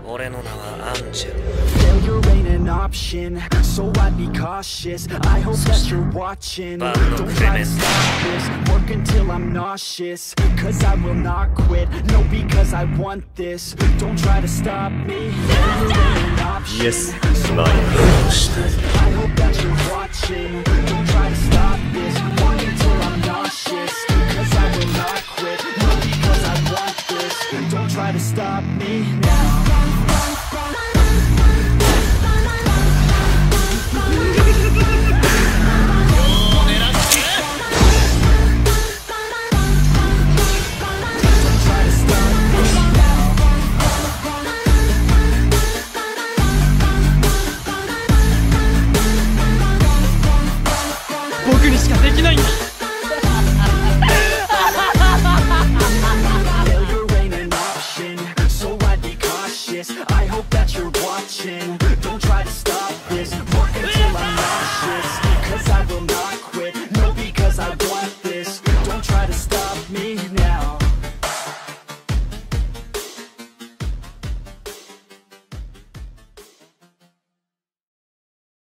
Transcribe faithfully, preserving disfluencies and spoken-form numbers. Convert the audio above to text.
俺の名はアンジェル。 Failure ain't an option, so I'd be cautious. I hope that you're watching. Don't try to stop this, work until I'm nauseous. Cause I will not quit, no, because I want this. Don't try to stop me. Failure ain't an option. Yes, so nine. I hope that you're watching. Don't try to stop this, work until I'm nauseous. Cause I will not quit, no, because I want this. Don't try to stop me now. Failure ain't an option, so I'd be cautious.